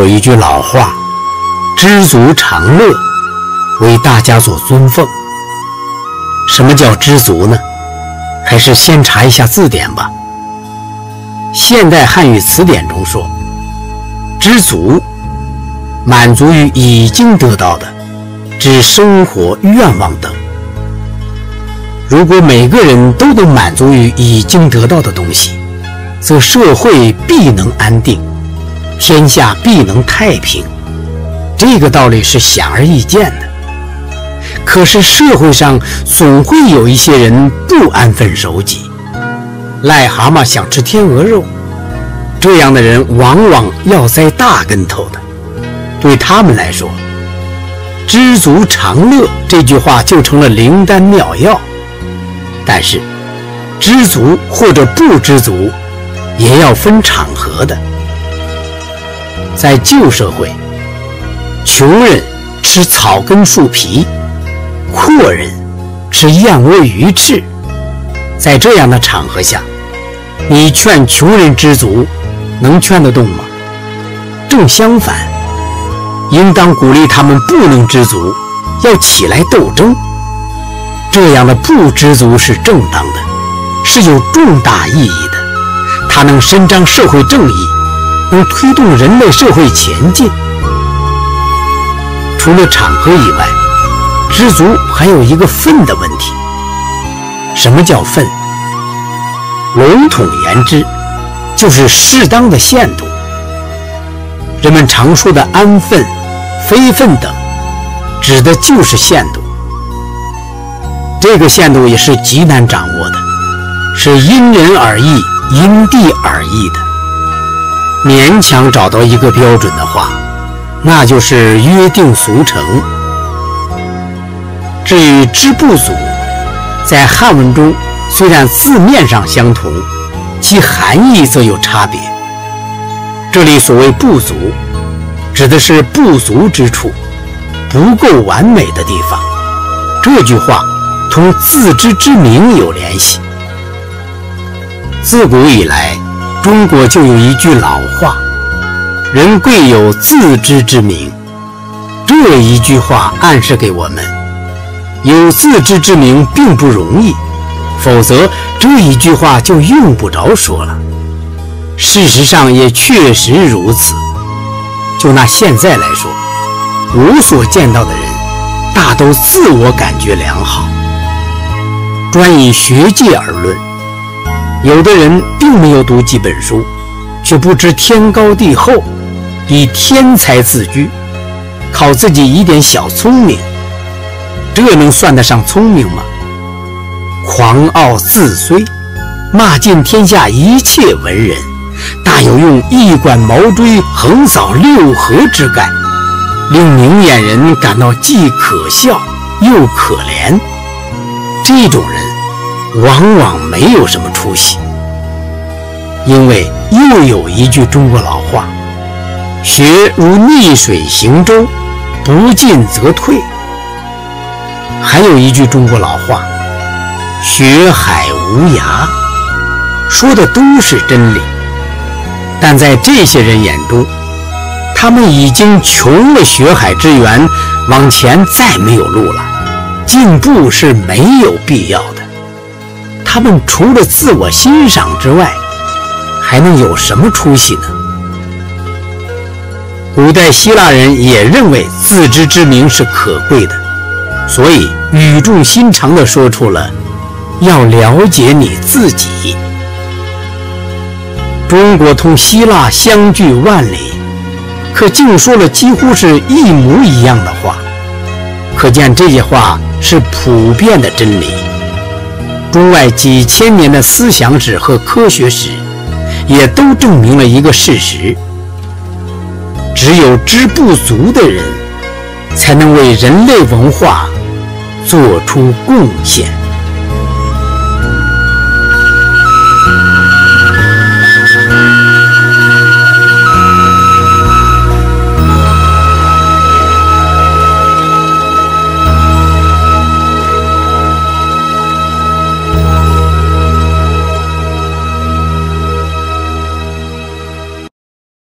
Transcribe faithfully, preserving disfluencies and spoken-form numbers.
有一句老话，知足常乐，为大家所尊奉。什么叫知足呢？还是先查一下字典吧。现代汉语词典中说，知足，满足于已经得到的，指生活愿望等。如果每个人都能满足于已经得到的东西，则社会必能安定，天下必能太平。这个道理是显而易见的。可是社会上总会有一些人不安分守己，癞蛤蟆想吃天鹅肉，这样的人往往要栽大跟头的。对他们来说，知足常乐这句话就成了灵丹妙药。但是知足或者不知足也要分场合的。在旧社会，穷人吃草根树皮，阔人吃燕窝鱼翅。在这样的场合下，你劝穷人知足，能劝得动吗？正相反，应当鼓励他们不能知足，要起来斗争。这样的不知足是正当的，是有重大意义的，它能伸张社会正义，能推动人类社会前进。除了场合以外，知足还有一个分的问题。什么叫分？笼统言之，就是适当的限度。人们常说的安分、非分等，指的就是限度。这个限度也是极难掌握的，是因人而异、因地而异的。勉强找到一个标准的话，那就是约定俗成。至于知不足，在汉文中虽然字面上相同，其含义则有差别。这里所谓不足，指的是不足之处，不够完美的地方。这句话同自知之明有联系。自古以来，中国就有一句老话，人贵有自知之明。这一句话暗示给我们，有自知之明并不容易，否则这一句话就用不着说了。事实上也确实如此。就拿现在来说，我所见到的人大都自我感觉良好。专以学界而论，有的人并没有读几本书，却不知天高地厚，以天才自居，靠自己一点小聪明，这能算得上聪明吗？狂傲自衰，骂尽天下一切文人，大有用一管毛锥横扫六合之概，令明眼人感到既可笑又可怜。这种人往往没有什么出息。因为又有一句中国老话，学如逆水行舟，不进则退。还有一句中国老话，学海无涯，说的都是真理。但在这些人眼中，他们已经穷了学海之源，往前再没有路了，进步是没有必要的。他们除了自我欣赏之外，还能有什么出息呢？古代希腊人也认为自知之明是可贵的，所以语重心长地说出了要了解你自己。中国同希腊相距万里，可竟说了几乎是一模一样的话，可见这些话是普遍的真理。中外几千年的思想史和科学史也都证明了一个事实，只有知不足的人才能为人类文化做出贡献。